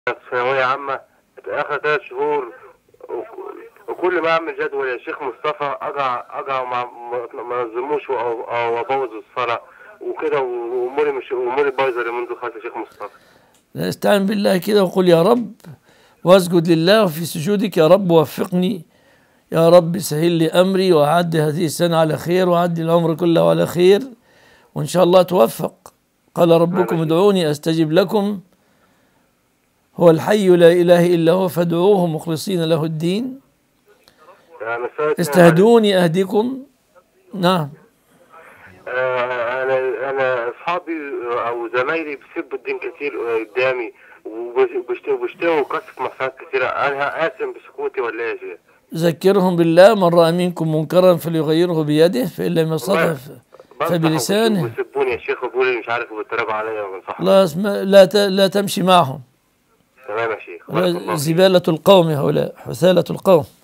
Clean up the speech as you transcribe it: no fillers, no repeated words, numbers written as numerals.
في ثانوية عامة آخر 3 شهور، وكل ما أعمل جدول يا شيخ مصطفى أقع ما أنظموش أو أبوظ الصلاة وكده، وأموري مش أموري بايظة اليومين دول خالص يا شيخ مصطفى. استعن بالله كده وقل يا رب، واسجد لله في سجودك: يا رب وفقني، يا رب سهل لي أمري، وأعدي هذه السنة على خير، وأعدي العمر كله على خير، وإن شاء الله توفق. قال ربكم ادعوني أستجب لكم، هو الحي لا إله إلا هو فادعوه مخلصين له الدين، استهدوني أهدكم. نعم. أنا أصحابي أو زمايلي بيسبوا الدين كتير قدامي، وبيشتموا وكسف محصنات كتيرة. أنا آثم بسكوتي ولا إيه يا شيخ؟ ذكرهم بالله: من رأى منكم منكرا فليغيره بيده، فإن لم يستطع فبلسانه. بيسبوني يا شيخ وبيقولوا لي مش عارف، وبيتريقوا عليا وبنصحهم. لا تمشي معهم. تمام يا شيخ. زبالة القوم هؤلاء، حثالة القوم.